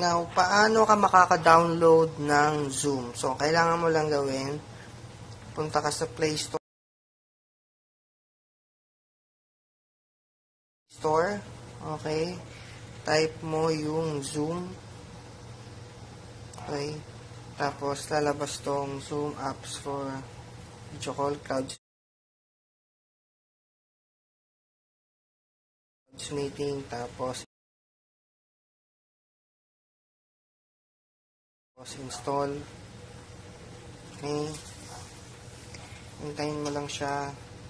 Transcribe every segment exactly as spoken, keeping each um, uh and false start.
Now, paano ka makaka-download ng Zoom? So, kailangan mo lang gawin, punta ka sa Play Store. Store, okay? Type mo yung Zoom. Okay? Tapos, lalabas tong Zoom apps for video call, cloud meeting, tapos tapos install. Okay? Hintayin mo lang siya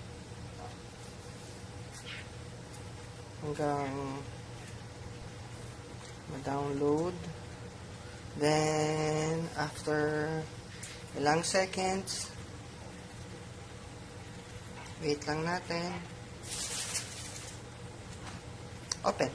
hanggang ma-download. Then, after ilang seconds, wait lang natin. Open.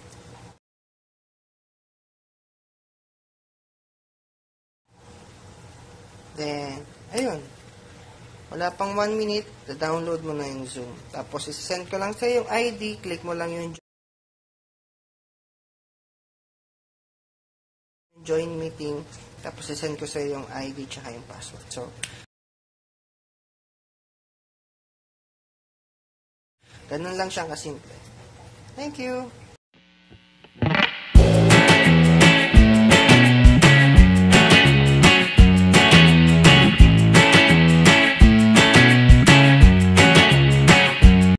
Then, ayun. Wala pang one minute, da-download mo na yung Zoom. Tapos, isasend ko lang sa'yo yung I D, click mo lang yung join meeting, tapos isasend ko sa'yo yung I D tsaka yung password. So, ganun lang siyang kasimple. Thank you!